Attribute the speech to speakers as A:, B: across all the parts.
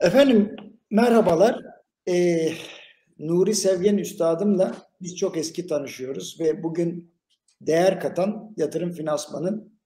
A: Efendim merhabalar. Eee, Nuri Sevgen Üstadım'la biz çok eski tanışıyoruz ve bugün değer katan yatırım finansmanın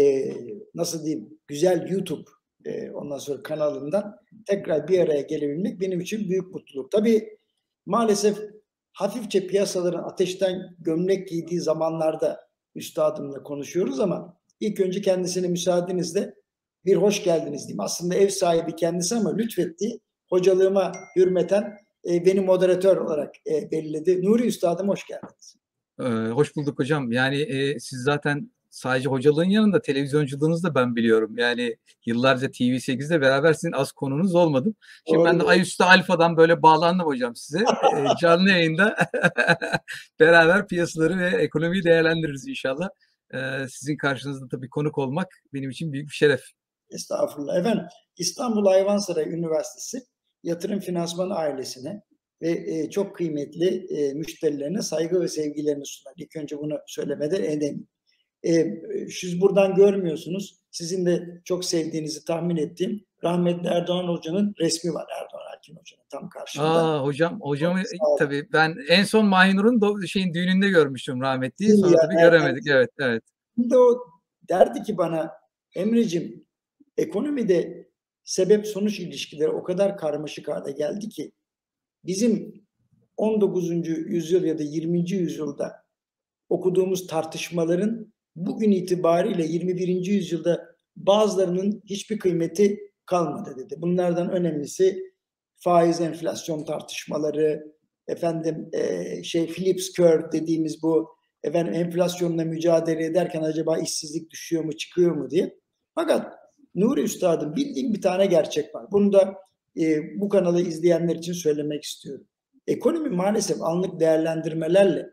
A: nasıl diyeyim güzel YouTube ondan sonra kanalından tekrar bir araya gelebilmek benim için büyük mutluluk. Tabii maalesef hafifçe piyasaların ateşten gömlek giydiği zamanlarda üstadımla konuşuyoruz ama ilk önce kendisine müsaadenizle bir hoş geldiniz diyeyim. Aslında ev sahibi kendisi ama lütfetti. Hocalığıma hürmeten beni moderatör olarak belirledi. Nuri Üstadım hoş geldiniz.
B: Hoş bulduk hocam. Yani siz zaten sadece hocalığın yanında televizyonculuğunuzu da ben biliyorum. Yani yıllarca TV8'de beraber sizin az konunuz olmadım. Şimdi ben de
A: Doğru.
B: Ayüstü Alfa'dan böyle bağlandım hocam size. Canlı yayında beraber piyasaları ve ekonomiyi değerlendiririz inşallah. Sizin karşınızda tabii konuk olmak benim için büyük bir şeref.
A: Estağfurullah. Efendim İstanbul Ayvansaray Üniversitesi Yatırım Finansman ailesine ve çok kıymetli müşterilerine saygı ve sevgilerini sunar. İlk önce bunu söylemeden edeyim. Siz buradan görmüyorsunuz. Sizin de çok sevdiğinizi tahmin ettiğim rahmetli Erdoğan Hoca'nın resmi var. Erdoğan Erkin Hoca'nın tam karşımda.
B: Hocamı tabii ben en son Mahinur'un düğününde görmüştüm rahmetliyi.
A: Değil
B: Sonra
A: ya,
B: tabii göremedik. Evet, evet.
A: Şimdi o derdi ki bana Emreciğim ekonomide sebep sonuç ilişkileri o kadar karmaşık hale geldi ki bizim 19. yüzyıl ya da 20. yüzyılda okuduğumuz tartışmaların bugün itibariyle 21. yüzyılda bazılarının hiçbir kıymeti kalmadı dedi. Bunlardan önemlisi faiz enflasyon tartışmaları, efendim Phillips curve dediğimiz bu enflasyonla mücadele ederken acaba işsizlik düşüyor mu çıkıyor mu diye. Fakat Nuri Üstad'ın bildiğim bir tane gerçek var. Bunu da bu kanalı izleyenler için söylemek istiyorum. Ekonomi maalesef anlık değerlendirmelerle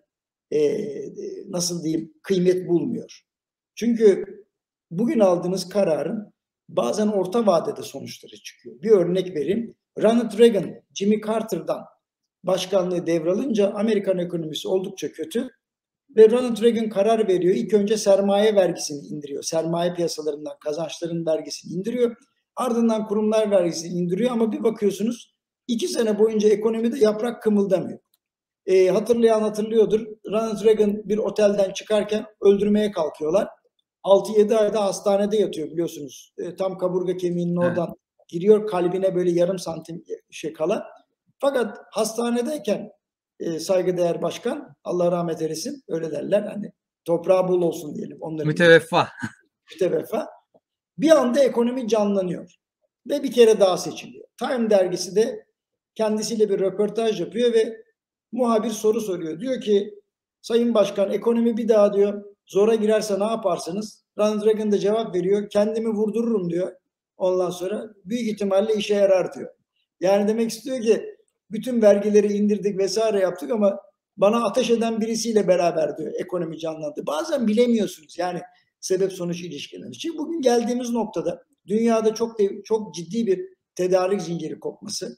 A: nasıl diyeyim kıymet bulmuyor. Çünkü bugün aldığınız kararın bazen orta vadede sonuçları çıkıyor. Bir örnek vereyim. Ronald Reagan, Jimmy Carter'dan başkanlığı devralınca Amerikan ekonomisi oldukça kötü ve Ronald Reagan karar veriyor. İlk önce sermaye vergisini indiriyor. Sermaye piyasalarından kazançların vergisini indiriyor. Ardından kurumlar vergisini indiriyor ama bir bakıyorsunuz 2 sene boyunca ekonomide yaprak kımıldamıyor. Hatırlayan hatırlıyordur. Ronald Reagan bir otelden çıkarken öldürmeye kalkıyorlar. 6-7 ayda hastanede yatıyor biliyorsunuz. Tam kaburga kemiğinin oradan giriyor. Kalbine böyle yarım santim kala. Fakat hastanedeyken saygıdeğer başkan, Allah rahmet eylesin, öyle derler. Hani toprağı bol olsun diyelim.
B: Müteveffa.
A: Müteveffa. Bir anda ekonomi canlanıyor. Ve bir kere daha seçiliyor. Time dergisi de kendisiyle bir röportaj yapıyor ve muhabir soru soruyor. Diyor ki Sayın Başkan ekonomi bir daha diyor zora girerse ne yaparsınız? Ronald Reagan da cevap veriyor. Kendimi vurdururum diyor. Ondan sonra büyük ihtimalle işe yarar diyor. Yani demek istiyor ki bütün vergileri indirdik vesaire yaptık ama bana ateş eden birisiyle beraber diyor ekonomi canlandı. Bazen bilemiyorsunuz yani sebep sonuç ilişkilerini. Şimdi bugün geldiğimiz noktada dünyada çok ciddi bir tedarik zinciri kopması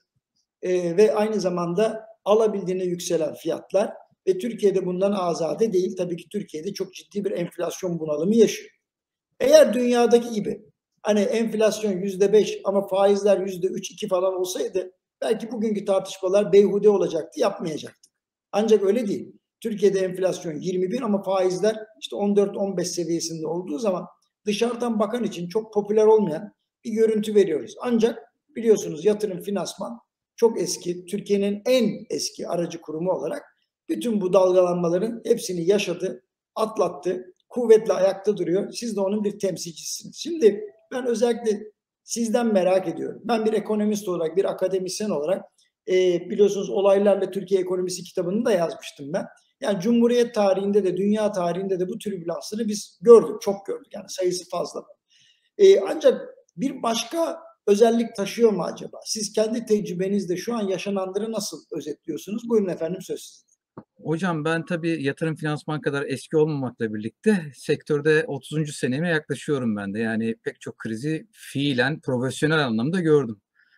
A: ve aynı zamanda alabildiğine yükselen fiyatlar ve Türkiye'de bundan azade değil. Tabii ki Türkiye'de çok ciddi bir enflasyon bunalımı yaşıyor. Eğer dünyadaki gibi hani enflasyon %5 ama faizler %3-2 falan olsaydı belki bugünkü tartışmalar beyhude olacaktı, yapmayacaktık. Ancak öyle değil. Türkiye'de enflasyon 21 ama faizler işte 14-15 seviyesinde olduğu zaman dışarıdan bakan için çok popüler olmayan bir görüntü veriyoruz. Ancak biliyorsunuz yatırım finansman çok eski, Türkiye'nin en eski aracı kurumu olarak bütün bu dalgalanmaların hepsini yaşadı, atlattı, kuvvetle ayakta duruyor. Siz de onun bir temsilcisiniz. Şimdi ben özellikle sizden merak ediyorum. Ben bir ekonomist olarak, bir akademisyen olarak biliyorsunuz olaylarla Türkiye ekonomisi kitabını da yazmıştım ben. Yani Cumhuriyet tarihinde de dünya tarihinde de bu türbülansları biz gördük, çok gördük. Yani sayısı fazla. Ancak bir başka özellik taşıyor mu acaba? Siz kendi tecrübenizde şu an yaşananları nasıl özetliyorsunuz? Buyurun efendim söz sizin.
B: Hocam ben tabii yatırım finansman kadar eski olmamakla birlikte sektörde 30. seneme yaklaşıyorum ben de. Yani pek çok krizi fiilen profesyonel anlamda gördüm.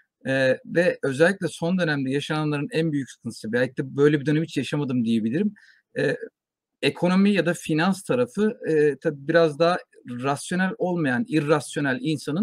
B: Ve özellikle son dönemde yaşananların en büyük sıkıntısı, belki de böyle bir dönem hiç yaşamadım diyebilirim. Eee, Ekonomi ya da finans tarafı tabii biraz daha rasyonel olmayan, irrasyonel insanın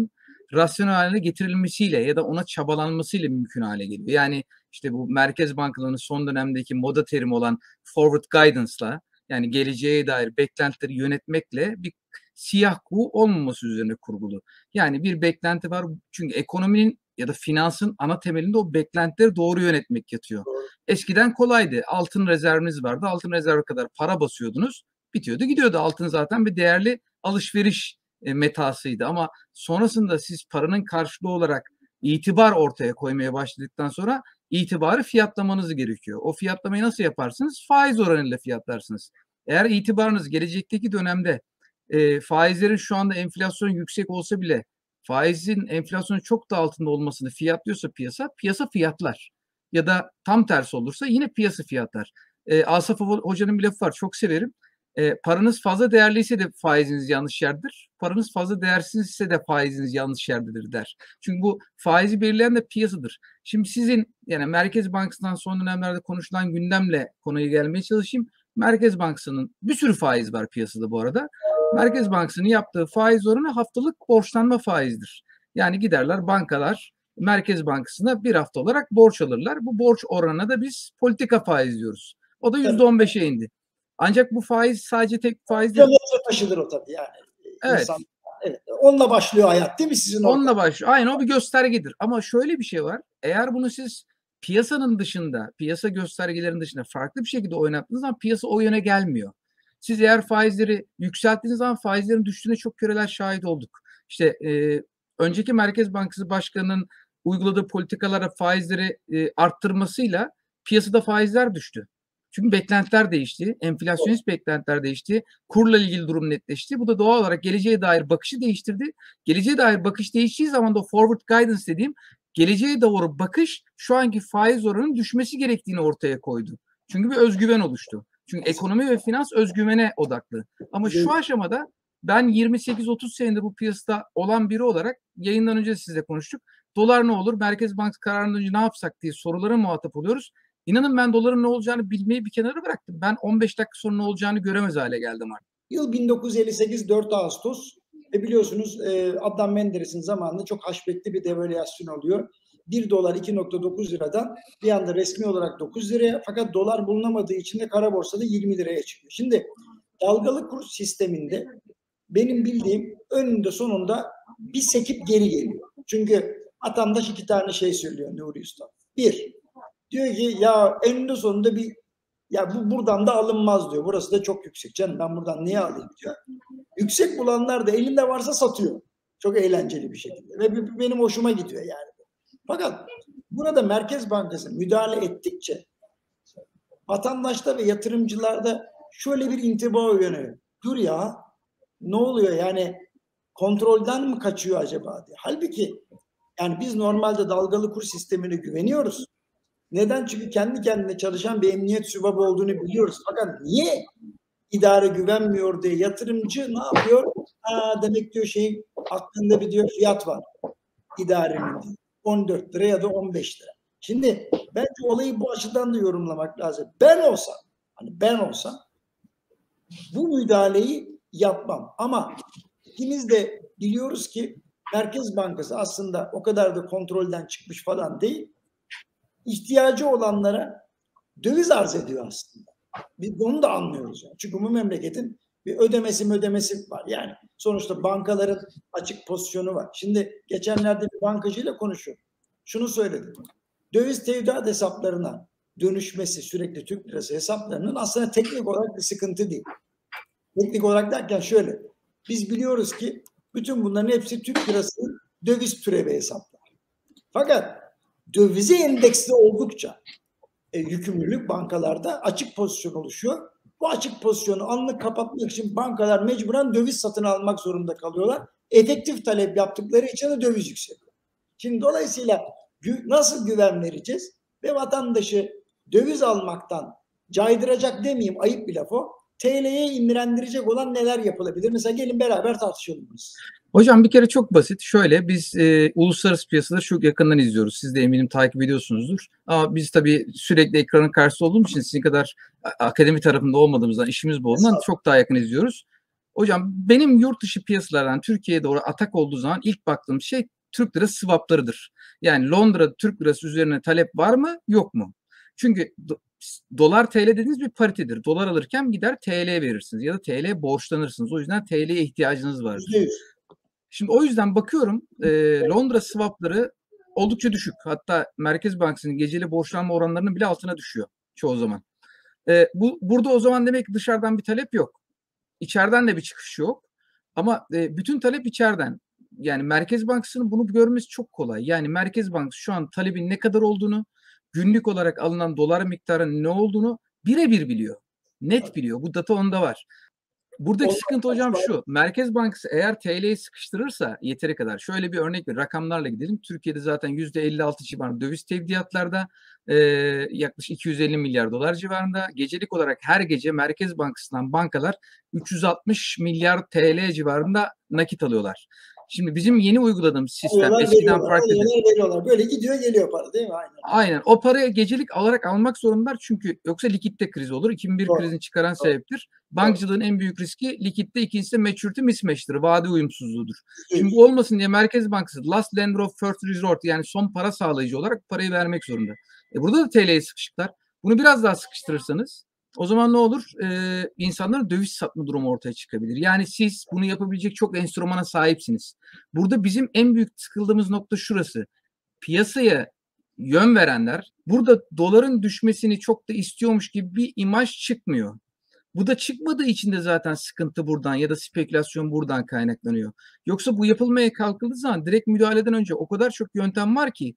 B: rasyonel haline getirilmesiyle ya da ona çabalanmasıyla mümkün hale geliyor. Yani işte bu merkez bankalarının son dönemdeki moda terimi olan forward guidance'la, yani geleceğe dair beklentileri yönetmekle bir siyah kuğu olmaması üzerine kurgulu. Yani bir beklenti var çünkü ekonominin ya da finansın ana temelinde o beklentileri doğru yönetmek yatıyor. Eskiden kolaydı. Altın rezerviniz vardı. Altın rezervi kadar para basıyordunuz. Bitiyordu gidiyordu. Altın zaten bir değerli alışveriş metasıydı. Ama sonrasında siz paranın karşılığı olarak itibar ortaya koymaya başladıktan sonra itibarı fiyatlamanız gerekiyor. O fiyatlamayı nasıl yaparsınız? Faiz oranıyla fiyatlarsınız. Eğer itibarınız gelecekteki dönemde faizlerin şu anda enflasyon yüksek olsa bile faizin enflasyonun çok da altında olmasını fiyatlıyorsa piyasa fiyatlar. Ya da tam tersi olursa yine piyasa fiyatlar. Asaf Hoca'nın bir lafı var, çok severim. Paranız fazla değerliyse de faiziniz yanlış yerdedir. Paranız fazla değersizse de faiziniz yanlış yerdedir der. Çünkü bu faizi belirleyen de piyasadır. Şimdi sizin, yani Merkez Bankası'ndan son dönemlerde konuşulan gündemle konuya gelmeye çalışayım. Merkez Bankası'nın bir sürü faiz var piyasada bu arada. Merkez Bankası'nın yaptığı faiz oranı haftalık borçlanma faizdir. Yani giderler bankalar Merkez Bankası'na bir hafta olarak borç alırlar. Bu borç oranına da biz politika faiz diyoruz. O da %15'e indi. Ancak bu faiz sadece tek faiz değil.
A: Taşıdır o tabii yani.
B: Evet.
A: İnsan, evet. Onunla başlıyor hayat değil mi sizin orada?
B: Onunla başlıyor. Aynen, o bir göstergedir. Ama şöyle bir şey var. Eğer bunu siz piyasanın dışında, piyasa göstergelerinin dışında farklı bir şekilde oynattığınız zaman piyasa o yöne gelmiyor. Siz eğer faizleri yükselttiğiniz zaman faizlerin düştüğüne çok kereler şahit olduk. İşte önceki Merkez Bankası Başkanı'nın uyguladığı politikalara faizleri arttırmasıyla piyasada faizler düştü. Çünkü beklentiler değişti, enflasyonist beklentiler değişti, kurla ilgili durum netleşti. Bu da doğal olarak geleceğe dair bakışı değiştirdi. Geleceğe dair bakış değiştiği zaman da o forward guidance dediğim geleceğe doğru bakış şu anki faiz oranının düşmesi gerektiğini ortaya koydu. Çünkü bir özgüven oluştu. Çünkü ekonomi ve finans özgüvene odaklı. Ama şu aşamada ben 28-30 senedir bu piyasada olan biri olarak yayından önce sizle konuştuk. Dolar ne olur? Merkez Bankası kararından önce ne yapsak diye sorulara muhatap oluyoruz. İnanın ben doların ne olacağını bilmeyi bir kenara bıraktım. Ben 15 dakika sonra ne olacağını göremez hale geldim artık.
A: Yıl 1958 4 Ağustos ve biliyorsunuz Adnan Menderes'in zamanında çok haşmetli bir devalüasyon oluyor. 1 dolar 2.9 liradan bir anda resmi olarak 9 liraya, fakat dolar bulunamadığı için de kara borsada 20 liraya çıkıyor. Şimdi dalgalı kur sisteminde benim bildiğim önünde sonunda bir sekip geri geliyor. Çünkü vatandaş iki tane şey söylüyor Nuri Usta. Bir, diyor ki ya eninde sonunda bu buradan da alınmaz diyor. Burası da çok yüksek canım, ben buradan niye alayım diyor. Yüksek bulanlar da elinde varsa satıyor. Çok eğlenceli bir şekilde. Ve benim hoşuma gidiyor yani. Fakat burada Merkez Bankası müdahale ettikçe vatandaşta ve yatırımcılarda şöyle bir intiba uyanıyor. Dur ya, ne oluyor yani, kontrolden mi kaçıyor acaba diye. Halbuki yani biz normalde dalgalı kur sistemine güveniyoruz. Neden? Çünkü kendi kendine çalışan bir emniyet sübabı olduğunu biliyoruz. Fakat niye idare güvenmiyor diye yatırımcı ne yapıyor? Demek diyor aklında bir diyor fiyat var idarenin. 14 lira ya da 15 lira. Şimdi bence olayı bu açıdan da yorumlamak lazım. Ben olsam bu müdahaleyi yapmam. Ama ikimiz de biliyoruz ki Merkez Bankası aslında o kadar da kontrolden çıkmış falan değil. İhtiyacı olanlara döviz arz ediyor aslında. Biz onu da anlıyoruz. Yani. Çünkü bu memleketin bir ödemesi var. Yani sonuçta bankaların açık pozisyonu var. Şimdi geçenlerde bir bankacıyla konuşuyorum. Şunu söyledim. Döviz tevdiat hesaplarına dönüşmesi, sürekli Türk lirası hesaplarının aslında teknik olarak bir sıkıntı değil. Teknik olarak derken şöyle. Biz biliyoruz ki bütün bunların hepsi Türk lirasının döviz türevi hesaplar. Fakat dövize endeksli oldukça yükümlülük bankalarda açık pozisyon oluşuyor. Bu açık pozisyonu anlık kapatmak için bankalar mecburen döviz satın almak zorunda kalıyorlar. Efektif talep yaptıkları için de döviz yükseliyor. Şimdi dolayısıyla nasıl güven vereceğiz ve vatandaşı döviz almaktan caydıracak demeyeyim, ayıp bir laf o. TL'ye indirendirecek olan neler yapılabilir? Mesela gelin beraber tartışalım biz.
B: Hocam bir kere çok basit. Şöyle biz uluslararası piyasaları çok yakından izliyoruz. Siz de eminim takip ediyorsunuzdur. Ama biz tabii sürekli ekranın karşısında olduğumuz için sizin kadar akademi tarafında olmadığımızdan, işimiz bu olduğundan çok daha yakın izliyoruz. Hocam benim yurt dışı piyasalardan Türkiye'ye doğru atak olduğu zaman ilk baktığım şey Türk lirası swaplarıdır. Yani Londra Türk lirası üzerine talep var mı, yok mu? Çünkü dolar TL dediğiniz bir paritedir. Dolar alırken gider TL verirsiniz ya da TL borçlanırsınız. O yüzden TL'ye ihtiyacınız vardır.
A: %100.
B: Şimdi o yüzden bakıyorum Londra swapları oldukça düşük. Hatta Merkez Bankası'nın geceli borçlanma oranlarının bile altına düşüyor çoğu zaman. Burada o zaman demek ki dışarıdan bir talep yok. İçeriden de bir çıkış yok. Ama bütün talep içeriden. Yani Merkez Bankası'nın bunu görmesi çok kolay. Yani Merkez Bankası şu an talebin ne kadar olduğunu, günlük olarak alınan dolar miktarının ne olduğunu birebir biliyor. Net biliyor. Bu data onda var. Buradaki sıkıntı hocam şu. Merkez Bankası eğer TL'yi sıkıştırırsa yeteri kadar. Şöyle bir örnek ver. Rakamlarla gidelim. Türkiye'de zaten %56 civarında döviz tevdiatlarda yaklaşık 250 milyar dolar civarında. Gecelik olarak her gece Merkez Bankası'ndan bankalar 360 milyar TL civarında nakit alıyorlar. Şimdi bizim yeni uyguladığımız sistem eskiden farklıydı.
A: Veriyorlar. Böyle gidiyor geliyor para değil mi? Aynen.
B: Aynen. O parayı gecelik alarak almak zorundalar çünkü yoksa likitte kriz olur. 2001 krizini çıkaran sebeptir. Bankacılığın en büyük riski likitte, ikincisi de maturity mismatch'tir. Vade uyumsuzluğudur. Şimdi bu olmasın diye Merkez Bankası last lender of first resort yani son para sağlayıcı olarak parayı vermek zorunda. Burada da TL'ye sıkışıklar. Bunu biraz daha sıkıştırırsanız o zaman ne olur? İnsanların döviz satma durumu ortaya çıkabilir. Yani siz bunu yapabilecek çok enstrümana sahipsiniz. Burada bizim en büyük sıkıldığımız nokta şurası. Piyasaya yön verenler burada doların düşmesini çok da istiyormuş gibi bir imaj çıkmıyor. Bu da çıkmadığı için de zaten sıkıntı buradan ya da spekülasyon buradan kaynaklanıyor. Yoksa bu yapılmaya kalkıldığı zaman direkt müdahaleden önce o kadar çok yöntem var ki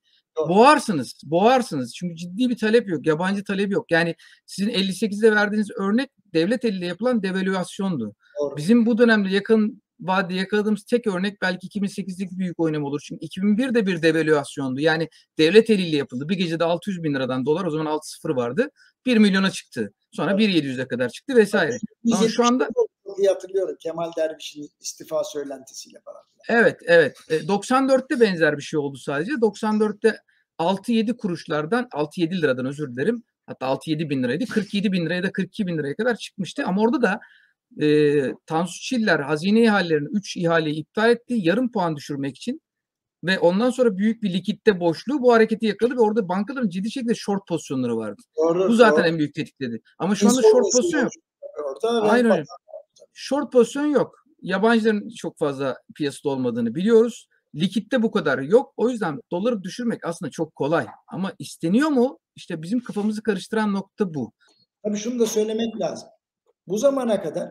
B: boğarsınız. Çünkü ciddi bir talep yok, yabancı talep yok. Yani sizin 58'de verdiğiniz örnek devlet eliyle yapılan devalüasyondu.
A: Doğru.
B: Bizim bu dönemde yakın vadede yakaladığımız tek örnek belki 2008'deki büyük oynama olur. Çünkü 2001'de bir devalüasyondu. Yani devlet eliyle yapıldı. Bir gecede 600 bin liradan dolar o zaman 6-0 vardı. 1 milyona çıktı. Sonra 1.700'e kadar çıktı vesaire. Ama şu anda
A: çok iyi hatırlıyorum Kemal Derviş'in istifa söylentisiyle falan.
B: Evet. 94'te benzer bir şey oldu sadece. 94'te 6-7 kuruşlardan 6-7 liradan özür dilerim. Hatta 6-7 bin liraydı. 47 bin liraya da 42 bin liraya kadar çıkmıştı. Ama orada da Tansu Çiller hazine ihalelerini 3 ihaleyi iptal etti. Yarım puan düşürmek için. Ve ondan sonra büyük bir likitte boşluğu bu hareketi yakaladı ve orada bankaların ciddi şekilde short pozisyonları vardı. Bu zaten en büyük tetikledi. Ama şu anda short pozisyon yok. Aynen öyle. Short pozisyon yok. Yabancıların çok fazla piyasada olmadığını biliyoruz. Likitte bu kadar yok. O yüzden doları düşürmek aslında çok kolay. Ama isteniyor mu? İşte bizim kafamızı karıştıran nokta bu.
A: Tabii şunu da söylemek lazım. Bu zamana kadar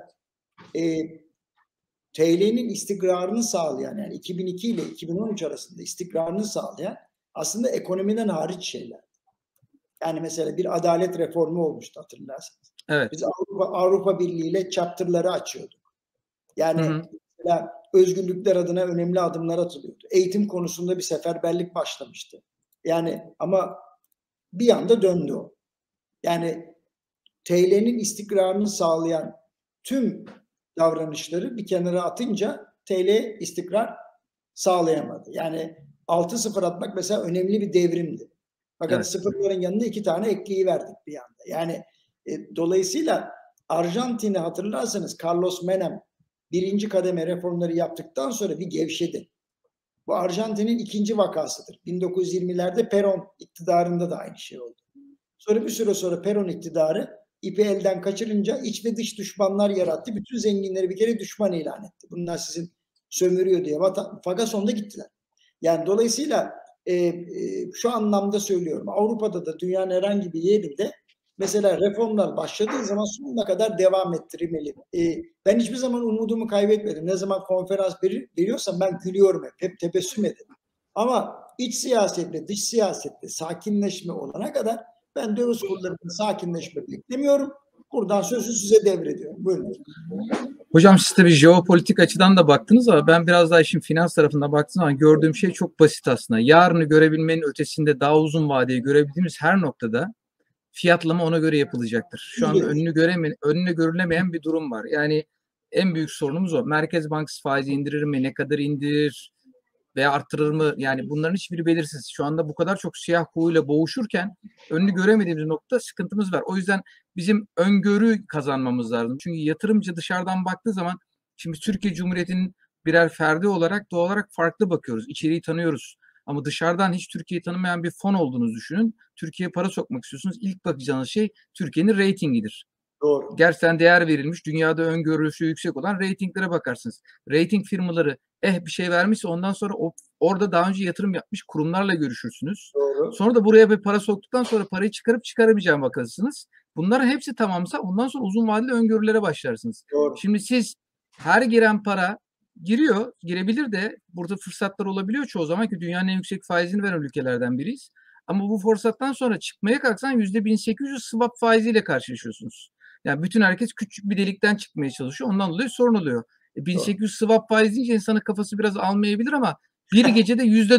A: TL'nin istikrarını sağlayan yani 2002 ile 2013 arasında istikrarını sağlayan aslında ekonomiden hariç şeyler. Yani mesela bir adalet reformu olmuştu hatırlarsanız.
B: Evet.
A: Biz Avrupa Birliği ile chapter'ları açıyorduk. Yani mesela özgürlükler adına önemli adımlar atılıyordu. Eğitim konusunda bir seferberlik başlamıştı. Yani ama bir anda döndü o. Yani TL'nin istikrarını sağlayan tüm davranışları bir kenara atınca TL istikrar sağlayamadı. Yani 6-0 atmak mesela önemli bir devrimdi. Fakat sıfırların yanına 2 tane ekleyiverdik bir anda. Yani dolayısıyla Arjantin'i hatırlarsanız Carlos Menem birinci kademe reformları yaptıktan sonra bir gevşedi. Bu Arjantin'in ikinci vakasıdır. 1920'lerde Perón iktidarında da aynı şey oldu. Sonra bir süre sonra Perón iktidarı ipi elden kaçırınca iç ve dış düşmanlar yarattı. Bütün zenginleri bir kere düşman ilan etti. Bunlar sizin sömürüyor diye. Fakat sonunda gittiler. Yani dolayısıyla şu anlamda söylüyorum. Avrupa'da da dünyanın herhangi bir yerinde mesela reformlar başladığı zaman sonuna kadar devam ettirilmeli. Ben hiçbir zaman umudumu kaybetmedim. Ne zaman konferans veriyorsam ben gülüyorum hep tebessüm ederim. Ama iç siyasette, dış siyasette sakinleşme olana kadar ben döviz kurlarında sakinleşme beklemiyorum. Buradan sözü size devrediyorum. Buyurun.
B: Hocam siz tabii jeopolitik açıdan da baktınız ama ben biraz daha işin finans tarafında baktığım zaman gördüğüm şey çok basit aslında. Yarını görebilmenin ötesinde daha uzun vadeyi görebildiğimiz her noktada fiyatlama ona göre yapılacaktır. Şu anda önünü görülemeyen bir durum var. Yani en büyük sorunumuz o. Merkez Bankası faizi indirir mi? Ne kadar indirir? Veya arttırır mı? Yani bunların hiçbiri belirsiz. Şu anda bu kadar çok siyah kuğuyla boğuşurken önünü göremediğimiz nokta sıkıntımız var. O yüzden bizim öngörü kazanmamız lazım. Çünkü yatırımcı dışarıdan baktığı zaman şimdi Türkiye Cumhuriyeti'nin birer ferdi olarak doğal olarak farklı bakıyoruz. İçeriği tanıyoruz. Ama dışarıdan hiç Türkiye'yi tanımayan bir fon olduğunuzu düşünün. Türkiye'ye para sokmak istiyorsunuz. İlk bakacağınız şey Türkiye'nin reytingidir.
A: Doğru.
B: Gerçekten değer verilmiş, dünyada öngörüsü yüksek olan reytinglere bakarsınız. Reyting firmaları bir şey vermişse ondan sonra orada daha önce yatırım yapmış kurumlarla görüşürsünüz.
A: Doğru.
B: Sonra da buraya bir para soktuktan sonra parayı çıkarıp çıkaramayacağına bakarsınız. Bunların hepsi tamamsa ondan sonra uzun vadeli öngörülere başlarsınız.
A: Doğru.
B: Şimdi siz her giren para giriyor, girebilir de burada fırsatlar olabiliyor çoğu zaman ki dünyanın en yüksek faizini veren ülkelerden biriyiz. Ama bu fırsattan sonra çıkmaya kalksan %1800 swap faiziyle karşılaşıyorsunuz. Yani bütün herkes küçük bir delikten çıkmaya çalışıyor. Ondan dolayı sorun oluyor. 1800 swap faiz deyince insanın kafası biraz almayabilir ama bir gecede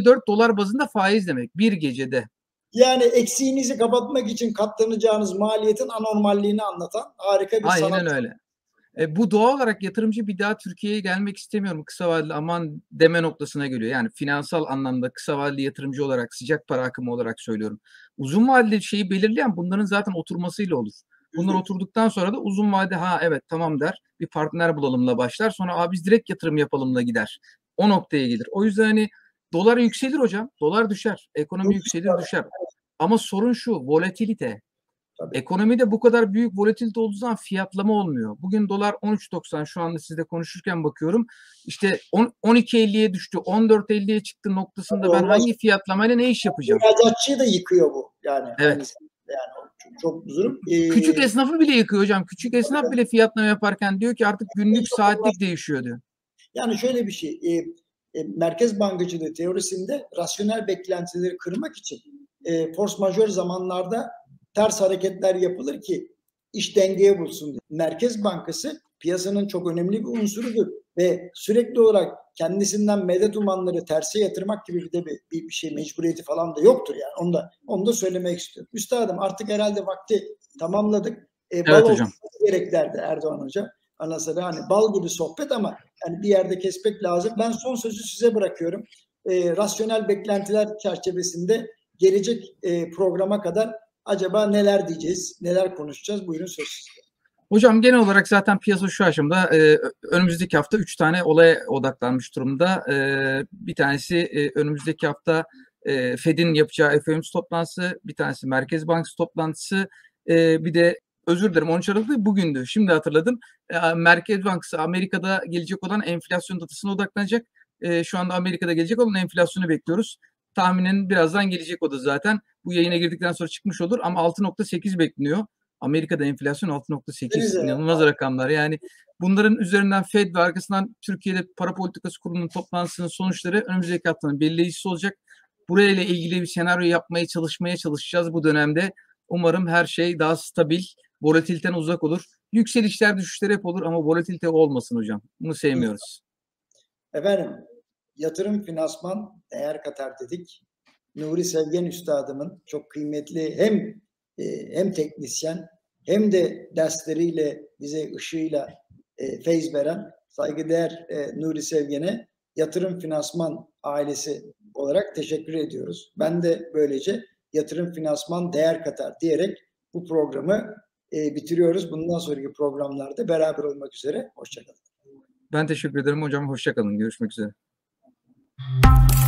B: $4 bazında faiz demek. Bir gecede.
A: Yani eksiğinizi kapatmak için katlanacağınız maliyetin anormalliğini anlatan harika bir sanat.
B: Aynen öyle. Bu doğal olarak yatırımcı bir daha Türkiye'ye gelmek istemiyorum kısa vadeli aman deme noktasına geliyor. Yani finansal anlamda kısa vadeli yatırımcı olarak sıcak para akımı olarak söylüyorum. Uzun vadeli şeyi belirleyen bunların zaten oturmasıyla olur. Bunlar oturduktan sonra da uzun vade evet tamam der. Bir partner bulalımla başlar. Sonra biz direkt yatırım yapalımla gider. O noktaya gelir. O yüzden hani dolar yükselir hocam. Dolar düşer. Ekonomi yükselir düşer. Ama sorun şu volatilite.
A: Tabii.
B: Ekonomide bu kadar büyük volatilite olduğu zaman fiyatlama olmuyor. Bugün dolar 13.90 şu anda sizle konuşurken bakıyorum. İşte 12.50'ye düştü, 14.50'ye çıktı noktasında ben hangi fiyatlamayla ne iş yapacağım?
A: İhracatçıyı da yıkıyor bu. Yani
B: evet.
A: Yani çok durum.
B: Küçük esnafı bile yıkıyor hocam. Küçük esnaf bile fiyatlama yaparken diyor ki artık günlük saatlik değişiyor diyor.
A: Yani şöyle bir şey. Merkez bankacılığı teorisinde rasyonel beklentileri kırmak için force majeure zamanlarda ters hareketler yapılır ki iş dengeye bulsun diye. Merkez Bankası piyasanın çok önemli bir unsurudur ve sürekli olarak kendisinden medet umanları terse yatırmak gibi bir şey mecburiyeti falan da yoktur yani. Onu da söylemek istiyorum. Üstadım artık herhalde vakti tamamladık.
B: Evet hocam.
A: Gerek derdi Erdoğan Hoca. Anasını hani bal gibi sohbet ama yani bir yerde kesmek lazım. Ben son sözü size bırakıyorum. Rasyonel beklentiler çerçevesinde gelecek programa kadar acaba neler diyeceğiz, neler konuşacağız? Buyurun söz sizde.
B: Hocam genel olarak zaten piyasa şu aşamada önümüzdeki hafta 3 tane olaya odaklanmış durumda. Bir tanesi önümüzdeki hafta Fed'in yapacağı FOMC toplantısı, bir tanesi Merkez Bankası toplantısı, bir de özür dilerim 13 Aralık'ta bugündü. Şimdi hatırladım. Merkez Bankası Amerika'da gelecek olan enflasyon datasına odaklanacak. Şu anda Amerika'da gelecek olan enflasyonu bekliyoruz. Tahminen birazdan gelecek o da zaten. Bu yayına girdikten sonra çıkmış olur ama 6.8 bekleniyor. Amerika'da enflasyon 6.8 inanılmaz rakamlar. Yani bunların üzerinden Fed ve arkasından Türkiye'de Para Politikası Kurulu'nun toplantısının sonuçları önümüzdeki haftanın belirleyicisi olacak. Burayla ilgili bir senaryo yapmaya çalışacağız bu dönemde. Umarım her şey daha stabil, volatiliten uzak olur. Yükselişler, düşüşler hep olur ama volatilite olmasın hocam. Bunu sevmiyoruz.
A: Efendim, yatırım finansman değer katar dedik. Nuri Sevgen Üstadımın çok kıymetli hem teknisyen hem de dersleriyle bize ışığıyla feyz veren saygıdeğer Nuri Sevgen'e yatırım finansman ailesi olarak teşekkür ediyoruz. Ben de böylece yatırım finansman değer katar diyerek bu programı bitiriyoruz. Bundan sonraki programlarda beraber olmak üzere. Hoşçakalın.
B: Ben teşekkür ederim hocam. Hoşçakalın. Görüşmek üzere.